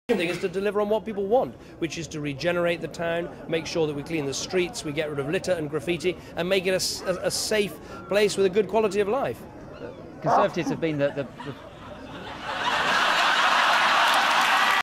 thing is to deliver on what people want, which is to regenerate the town, make sure that we clean the streets, we get rid of litter and graffiti, and make it a safe place with a good quality of life. Conservatives have been the